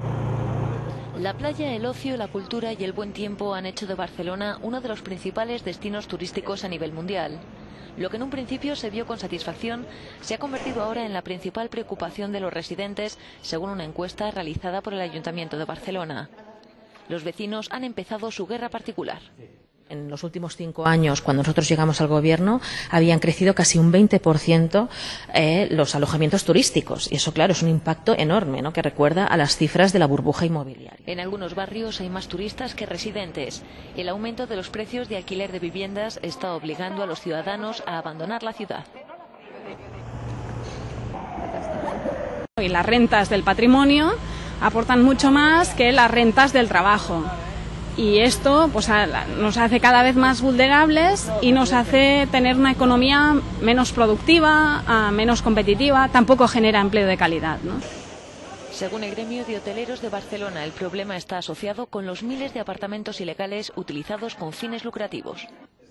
La playa, el ocio, la cultura y el buen tiempo han hecho de Barcelona uno de los principales destinos turísticos a nivel mundial. Lo que en un principio se vio con satisfacción se ha convertido ahora en la principal preocupación de los residentes, según una encuesta realizada por el Ayuntamiento de Barcelona. Los vecinos han empezado su guerra particular. En los últimos 5 años, cuando nosotros llegamos al gobierno, habían crecido casi un 20% los alojamientos turísticos. Y eso, claro, es un impacto enorme, ¿no?, que recuerda a las cifras de la burbuja inmobiliaria. En algunos barrios hay más turistas que residentes. El aumento de los precios de alquiler de viviendas está obligando a los ciudadanos a abandonar la ciudad. Y las rentas del patrimonio aportan mucho más que las rentas del trabajo. Y esto pues, nos hace cada vez más vulnerables y nos hace tener una economía menos productiva, menos competitiva, tampoco genera empleo de calidad, ¿no? Según el gremio de hoteleros de Barcelona, el problema está asociado con los miles de apartamentos ilegales utilizados con fines lucrativos.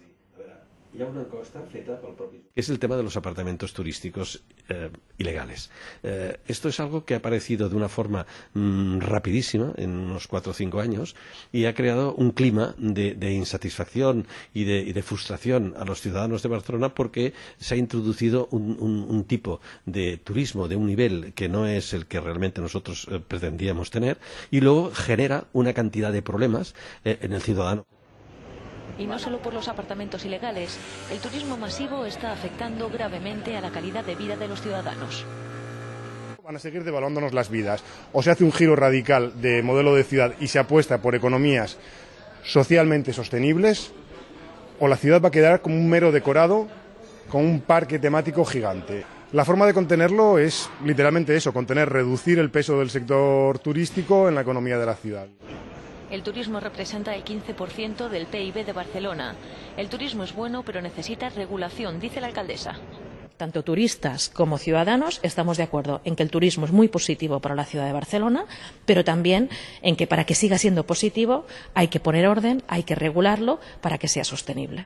Es el tema de los apartamentos turísticos ilegales. Esto es algo que ha aparecido de una forma rapidísima en unos 4 o 5 años y ha creado un clima de insatisfacción y de frustración a los ciudadanos de Barcelona porque se ha introducido un tipo de turismo de un nivel que no es el que realmente nosotros pretendíamos tener y luego genera una cantidad de problemas en el ciudadano. Y no solo por los apartamentos ilegales, el turismo masivo está afectando gravemente a la calidad de vida de los ciudadanos. Van a seguir devaluándonos las vidas. O se hace un giro radical de modelo de ciudad y se apuesta por economías socialmente sostenibles, o la ciudad va a quedar como un mero decorado con un parque temático gigante. La forma de contenerlo es literalmente eso, reducir el peso del sector turístico en la economía de la ciudad. El turismo representa el 15% del PIB de Barcelona. El turismo es bueno, pero necesita regulación, dice la alcaldesa. Tanto turistas como ciudadanos estamos de acuerdo en que el turismo es muy positivo para la ciudad de Barcelona, pero también en que para que siga siendo positivo hay que poner orden, hay que regularlo para que sea sostenible.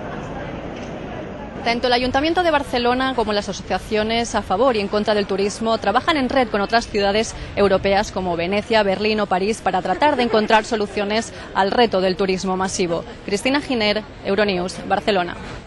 Tanto el Ayuntamiento de Barcelona como las asociaciones a favor y en contra del turismo trabajan en red con otras ciudades europeas como Venecia, Berlín o París para tratar de encontrar soluciones al reto del turismo masivo. Cristina Giner, Euronews, Barcelona.